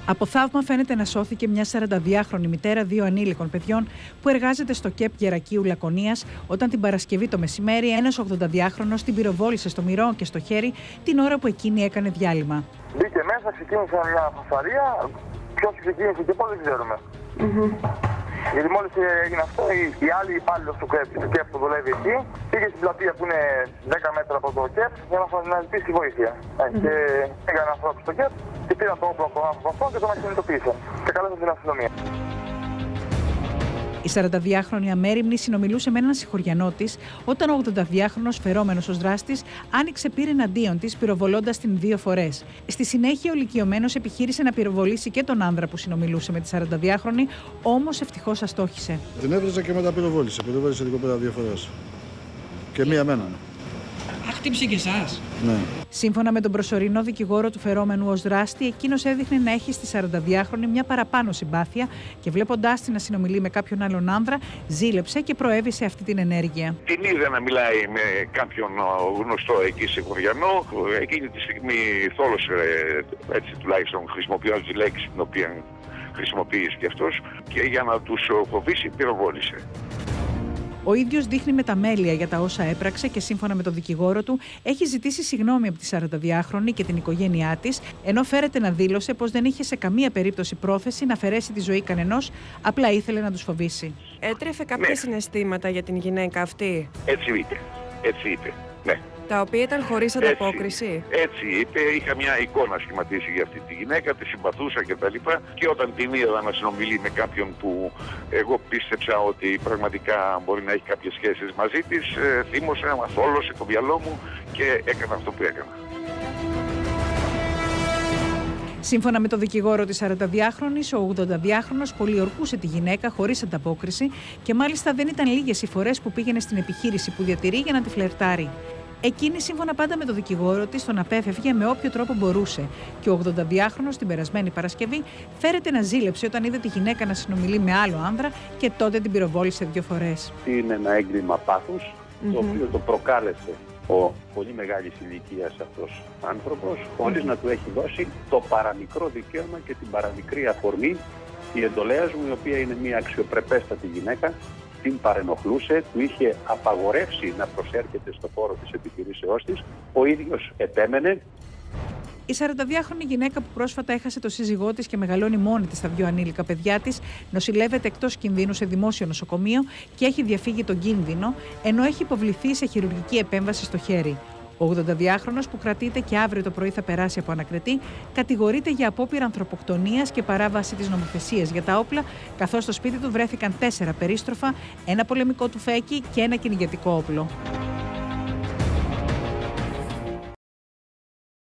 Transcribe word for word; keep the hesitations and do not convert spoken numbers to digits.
Από θαύμα φαίνεται να σώθηκε μια σαρανταδυάχρονη μητέρα δύο ανήλικων παιδιών που εργάζεται στο ΚΕΠ Γερακείου Λακωνίας, όταν την Παρασκευή το μεσημέρι ένας ογδονταδυάχρονος την πυροβόλησε στο μυρό και στο χέρι την ώρα που εκείνη έκανε διάλειμμα. Μπήκε μέσα, ξεκίνησε μια φασαρία. Ποιος ξεκίνησε και πώς δεν ξέρουμε. Mm-hmm. Γιατί μόλις έγινε αυτό, η άλλη υπάλληλος του ΚΕΠ, του ΚΕΠ που δουλεύει εκεί, πήγε στην πλατεία που είναι δέκα μέτρα από το ΚΕΠ για να ζητήσει βοήθεια. Mm-hmm. Και πήγαν ανθρώπους στο ΚΕΠ και πήραν το όπλο από τον άνθρωπο αυτό και τον ακινητοποίησαν. Και καλέσαν την αστυνομία. Η σαρανταδυάχρονη αμέριμνη συνομιλούσε με έναν συγχωριανό της όταν ο ογδονταδυάχρονος φερόμενος ως δράστης άνοιξε πύρ εναντίον της, πυροβολώντας την δύο φορές. Στη συνέχεια, ο ηλικιωμένος επιχείρησε να πυροβολήσει και τον άνδρα που συνομιλούσε με τη σαρανταδυάχρονη, όμως ευτυχώς αστόχησε. Την έβριζα και μετά πυροβόλησε. Πυροβόλησε την κοπέλα δύο φορές. Και μία μένα. Α, χτύπησε και εσάς. Ναι. Σύμφωνα με τον προσωρινό δικηγόρο του φερόμενου ως δράστη, εκείνος έδειχνε να έχει στη σαρανταδυάχρονη μια παραπάνω συμπάθεια και βλέποντάς την να συνομιλεί με κάποιον άλλον άνδρα, ζήλεψε και προέβησε αυτή την ενέργεια. Την είδε να μιλάει με κάποιον γνωστό εκεί σε χωριανό. Εκείνη τη στιγμή θόλωσε, έτσι τουλάχιστον χρησιμοποιώντας τη λέξη την οποία χρησιμοποίησε και αυτός, και για να τους φοβήσει πυροβόλησε. Ο ίδιος δείχνει μεταμέλεια για τα όσα έπραξε και σύμφωνα με τον δικηγόρο του έχει ζητήσει συγγνώμη από τη σαρανταδυάχρονη και την οικογένειά της, ενώ φέρεται να δήλωσε πως δεν είχε σε καμία περίπτωση πρόθεση να αφαιρέσει τη ζωή κανενός, απλά ήθελε να τους φοβήσει. Έτρεφε κάποια ναι. συναισθήματα για την γυναίκα αυτή. Έτσι είπε. Έτσι είπε. Ναι. Τα οποία ήταν χωρίς ανταπόκριση. Έτσι, έτσι είπε, είχα μια εικόνα σχηματίσει για αυτή τη γυναίκα, τη συμπαθούσα κτλ. Και, και όταν την είδα να συνομιλεί με κάποιον που εγώ πίστεψα ότι πραγματικά μπορεί να έχει κάποιες σχέσεις μαζί της, ε, θύμωσα, αθόλωσε το μυαλό μου και έκανα αυτό που έκανα. Σύμφωνα με τον δικηγόρο της σαρανταδυάχρονης, ο ογδονταδυάχρονος πολιορκούσε τη γυναίκα χωρίς ανταπόκριση και μάλιστα δεν ήταν λίγες οι φορές που πήγαινε στην επιχείρηση που διατηρεί για να τη φλερτάρει. Εκείνη, σύμφωνα πάντα με τον δικηγόρο της, τον απέφευγε με όποιο τρόπο μπορούσε. Και ο ογδονταδυάχρονος την περασμένη Παρασκευή φέρεται να ζήλεψε όταν είδε τη γυναίκα να συνομιλεί με άλλο άνδρα και τότε την πυροβόλησε δύο φορές. Είναι ένα έγκλημα πάθους, mm-hmm. το οποίο το προκάλεσε ο πολύ μεγάλης ηλικίας αυτός άνθρωπος, χωρίς mm-hmm. να του έχει δώσει το παραμικρό δικαίωμα και την παραμικρή αφορμή. Η εντολέας μου, η οποία είναι μια αξιοπρεπέστατη γυναίκα, την παρενοχλούσε, του είχε απαγορεύσει να προσέρχεται στο χώρο της επιχειρήσεώς της, ο ίδιος επέμενε. Η σαρανταδυάχρονη γυναίκα που πρόσφατα έχασε το σύζυγό της και μεγαλώνει μόνη της τα δύο ανήλικα παιδιά της, νοσηλεύεται εκτός κινδύνου σε δημόσιο νοσοκομείο και έχει διαφύγει τον κίνδυνο, ενώ έχει υποβληθεί σε χειρουργική επέμβαση στο χέρι. Ο ογδονταδυάχρονος, που κρατείται και αύριο το πρωί θα περάσει από ανακριτή, κατηγορείται για απόπειρα ανθρωποκτονίας και παράβαση της νομοθεσίας για τα όπλα, καθώς στο σπίτι του βρέθηκαν τέσσερα περίστροφα, ένα πολεμικό τουφέκι και ένα κυνηγετικό όπλο.